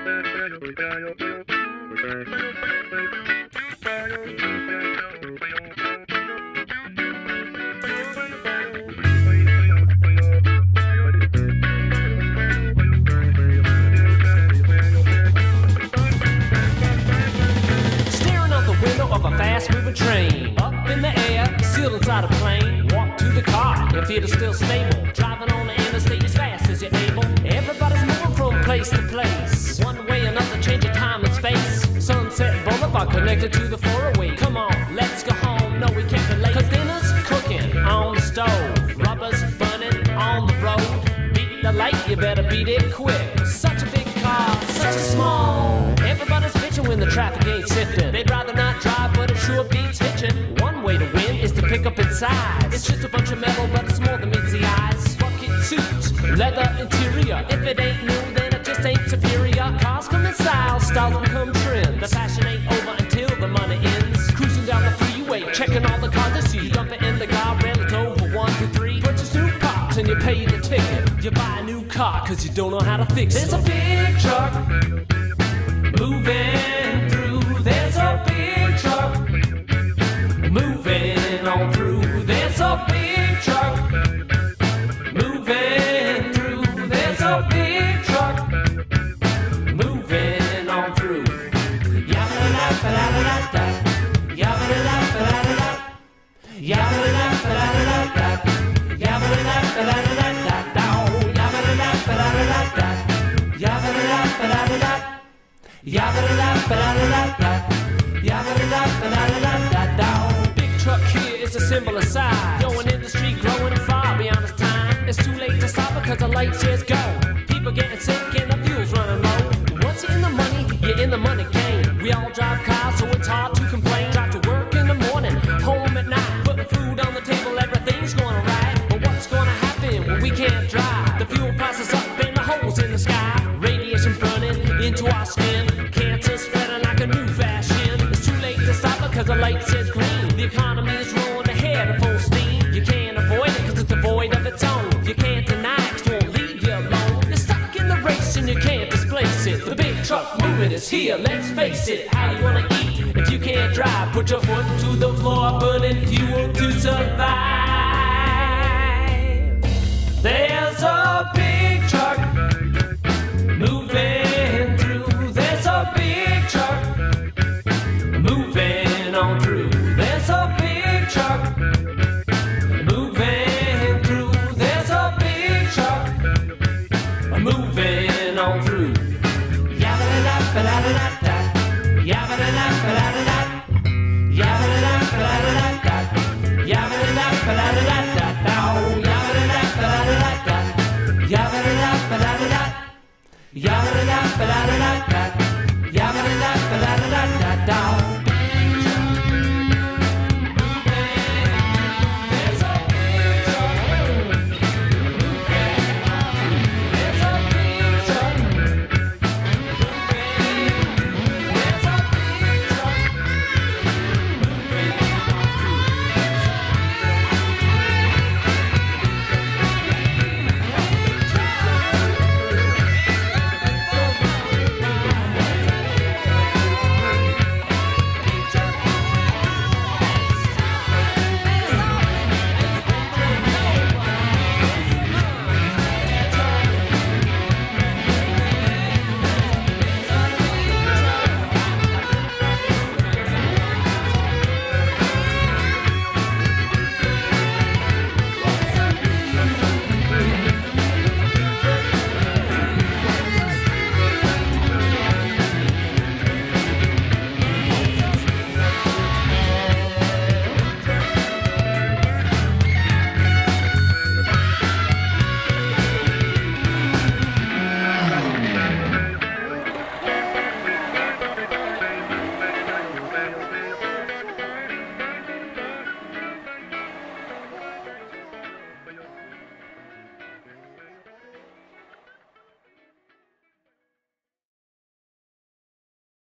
Fast-moving train, up in the air, sealed inside a plane. Walk to the car, if it is still stable. Driving on the interstate as fast as you're able. Everybody's moving from place to place. One way or another, changing time and space. Sunset Boulevard connected to the 408. Come on, let's go home. No, we can't be late. 'Cause dinner's cooking on the stove. Rubber's burning on the road. Beat the light, you better beat it quick. Such a big car, such a small. Everybody's bitching when the traffic ain't sifting. They'd rather not drive, but it sure beats hitching. One way to win is to pick up its size. It's just a bunch of metal, but it's more than meets the eyes. Bucket suits, leather interior. If it ain't new, then it just ain't superior. Cars come in style, styles become trends. The fashion ain't over until the money ends. Cruising down the freeway, checking all the cars they see. You dump it in the guardrail, it's over 1, 2, 3. Purchase new parts and you pay the ticket. You buy a new car 'cause you don't know how to fix it. There's a big truck moving through. There's a big truck moving on through. There's a big truck moving through. There's a big truck moving on through. Yabba-da-da-ba-da-da-da, yabba-da-da-ba-da-da-da, yabba-da-da-ba-da-da-da, yabba-da-da-ba-da-da-da, yabba-da-da-ba-da-da-da, yabba-da-da-ba-da-da-da, yabba-da-da-ba-da-da-da, yabba-da-da-ba-da-da-da. Big truck here is a symbol of size. Going in the street, growing far beyond its time. It's too late to stop because the light says go. People getting sick and the fuel's running low. Once you're in the money, you're in the money game. We all drive cars, so it's hard to complain. Drive to work in the morning, home at night. Putting food on the table, everything's going right. But what's going to happen when we can't drive? The fuel price is up and the holes in the sky. Radiation burning into our skin. Cancer spreading like a new fashion. It's too late to stop because the light says green. The economy is rolling ahead at full steam. You can't avoid it because it's devoid of its own. You can't deny it 'cause it won't leave you alone. You're stuck in the race and you can't displace it. The big truck movement is here, let's face it. How you gonna eat if you can't drive? Put your foot to the floor, burning fuel to survive. There's a big truck moving through. There's a big truck moving on through. There's a big truck moving through. There's a big truck moving on through. Yabba-da-da-ba-da-da-da, yabba-da-da-ba-da-da-da, yabba-da-da-ba-da-da-da, yabba-da-da-ba-da-da-da, yabba-da-da-ba-da-da-da, yabba-da-da-ba-da-da-da, yabba-da-da-ba-da-da-da, yabba-da-da-ba-da-da-da.